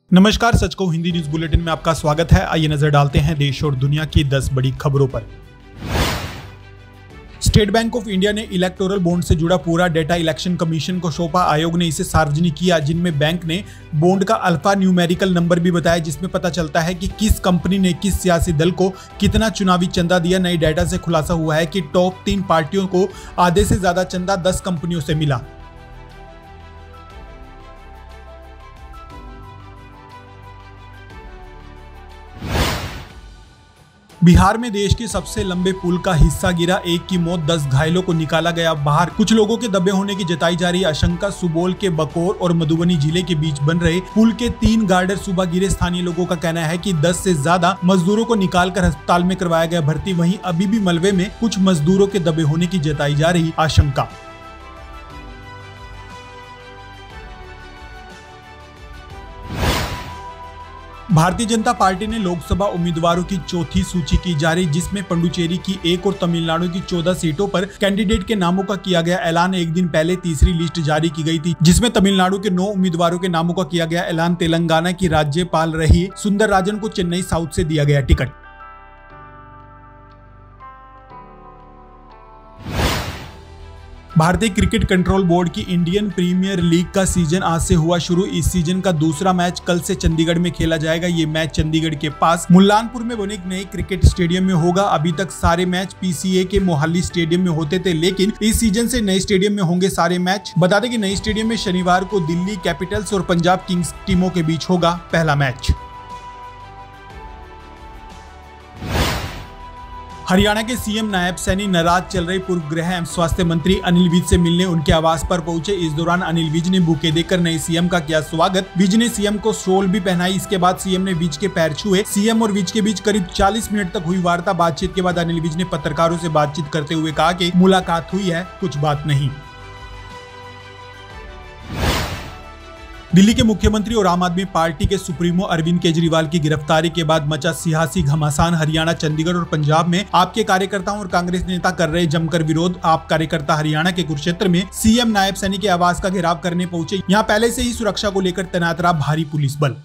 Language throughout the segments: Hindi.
नमस्कार, सच को हिंदी न्यूज बुलेटिन में आपका स्वागत है। आइए नजर डालते हैं देश और दुनिया की 10 बड़ी खबरों पर। स्टेट बैंक ऑफ इंडिया ने इलेक्टोरल बॉन्ड से जुड़ा पूरा डेटा इलेक्शन कमीशन को सौंपा। आयोग ने इसे सार्वजनिक किया, जिनमें बैंक ने बॉन्ड का अल्फा न्यूमेरिकल नंबर भी बताया, जिसमें पता चलता है कि किस कंपनी ने किस सियासी दल को कितना चुनावी चंदा दिया। नई डेटा से खुलासा हुआ है कि टॉप 3 पार्टियों को आधे से ज्यादा चंदा 10 कंपनियों से मिला। बिहार में देश के सबसे लंबे पुल का हिस्सा गिरा, एक की मौत, 10 घायलों को निकाला गया बाहर। कुछ लोगों के दबे होने की जताई जा रही आशंका। सुपौल के बकौर और मधुबनी जिले के बीच बन रहे पुल के 3 गार्डर सुबह गिरे। स्थानीय लोगों का कहना है कि 10 से ज्यादा मजदूरों को निकालकर अस्पताल में करवाया गया भर्ती। वहीं अभी भी मलबे में कुछ मजदूरों के दबे होने की जताई जा रही आशंका। भारतीय जनता पार्टी ने लोकसभा उम्मीदवारों की चौथी सूची की जारी, जिसमें पुडुचेरी की 1 और तमिलनाडु की 14 सीटों पर कैंडिडेट के नामों का किया गया ऐलान। एक दिन पहले तीसरी लिस्ट जारी की गई थी, जिसमें तमिलनाडु के 9 उम्मीदवारों के नामों का किया गया ऐलान। तेलंगाना की राज्यपाल रही सुंदरराजन को चेन्नई साउथ से दिया गया टिकट। भारतीय क्रिकेट कंट्रोल बोर्ड की इंडियन प्रीमियर लीग का सीजन आज से हुआ शुरू। इस सीजन का दूसरा मैच कल से चंडीगढ़ में खेला जाएगा। ये मैच चंडीगढ़ के पास मुल्लानपुर में बने एक नए क्रिकेट स्टेडियम में होगा। अभी तक सारे मैच पीसीए के मोहाली स्टेडियम में होते थे, लेकिन इस सीजन से नए स्टेडियम में होंगे सारे मैच। बता दें कि नए स्टेडियम में शनिवार को दिल्ली कैपिटल्स और पंजाब किंग्स टीमों के बीच होगा पहला मैच। हरियाणा के सीएम नायब सैनी नाराज चल रहे पूर्व गृह एवं स्वास्थ्य मंत्री अनिल विज से मिलने उनके आवास पर पहुंचे। इस दौरान अनिल विज ने बुके देकर नए सीएम का किया स्वागत। विज ने सीएम को शॉल भी पहनाई। इसके बाद सीएम ने विज के पैर छुए। सीएम और विज के बीच करीब 40 मिनट तक हुई वार्ता। बातचीत के बाद अनिल विज ने पत्रकारों से बातचीत करते हुए कहा कि मुलाकात हुई है, कुछ बात नहीं। दिल्ली के मुख्यमंत्री और आम आदमी पार्टी के सुप्रीमो अरविंद केजरीवाल की गिरफ्तारी के बाद मचा सियासी घमासान। हरियाणा, चंडीगढ़ और पंजाब में आप के कार्यकर्ताओं और कांग्रेस नेता कर रहे जमकर विरोध। आप कार्यकर्ता हरियाणा के कुरुक्षेत्र में सीएम नायब सैनी के आवास का घेराव करने पहुंचे। यहां पहले से ही सुरक्षा को लेकर तैनात रहा भारी पुलिस बल।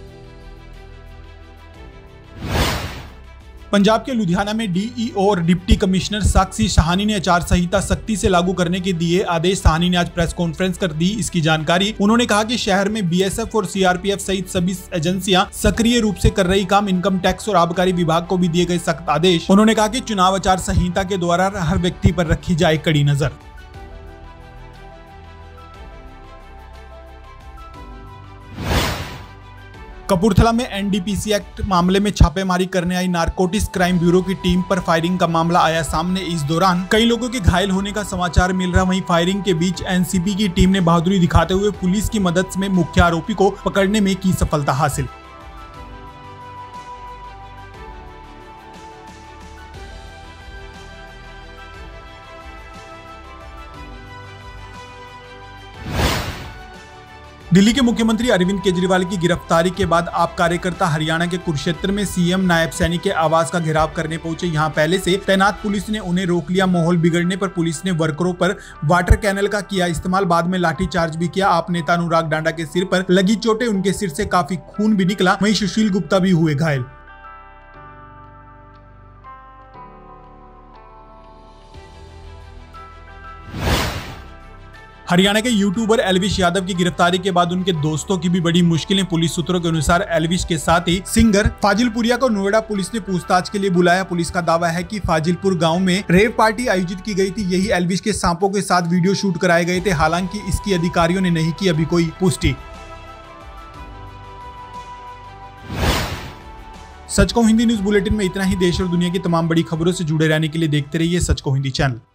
पंजाब के लुधियाना में डीईओ और डिप्टी कमिश्नर साक्षी साहनी ने आचार संहिता सख्ती से लागू करने के दिए आदेश। साहनी ने आज प्रेस कॉन्फ्रेंस कर दी इसकी जानकारी। उन्होंने कहा कि शहर में बीएसएफ और सीआरपीएफ सहित सभी एजेंसियां सक्रिय रूप से कर रही काम। इनकम टैक्स और आबकारी विभाग को भी दिए गए सख्त आदेश। उन्होंने कहा कि चुनाव आचार संहिता के द्वारा हर व्यक्ति पर रखी जाए कड़ी नजर। कपूरथला में एनडीपीसी एक्ट मामले में छापेमारी करने आई नारकोटिक्स क्राइम ब्यूरो की टीम पर फायरिंग का मामला आया सामने। इस दौरान कई लोगों के घायल होने का समाचार मिल रहा। वहीं फायरिंग के बीच एनसीबी की टीम ने बहादुरी दिखाते हुए पुलिस की मदद में मुख्य आरोपी को पकड़ने में की सफलता हासिल। दिल्ली के मुख्यमंत्री अरविंद केजरीवाल की गिरफ्तारी के बाद आप कार्यकर्ता हरियाणा के कुरुक्षेत्र में सीएम नायब सैनी के आवास का घेराव करने पहुंचे। यहां पहले से तैनात पुलिस ने उन्हें रोक लिया। माहौल बिगड़ने पर पुलिस ने वर्करों पर वाटर कैनल का किया इस्तेमाल। बाद में लाठीचार्ज भी किया। आप नेता अनुराग डांडा के सिर पर लगी चोटें, उनके सिर से काफी खून भी निकला। वहीं सुशील गुप्ता भी हुए घायल। हरियाणा के यूट्यूबर एल्विश यादव की गिरफ्तारी के बाद उनके दोस्तों की भी बड़ी मुश्किलें। पुलिस सूत्रों के अनुसार एल्विश के साथ ही सिंगर फाजिलपुरिया को नोएडा पुलिस ने पूछताछ के लिए बुलाया। पुलिस का दावा है कि फाजिलपुर गांव में रेव पार्टी आयोजित की गई थी। यही एल्विश के सांपों के साथ वीडियो शूट कराए गए थे। हालांकि इसकी अधिकारियों ने नहीं की अभी कोई पुष्टि। सच को हिंदी न्यूज बुलेटिन में इतना ही। देश और दुनिया की तमाम बड़ी खबरों से जुड़े रहने के लिए देखते रहिए सच को हिंदी चैनल।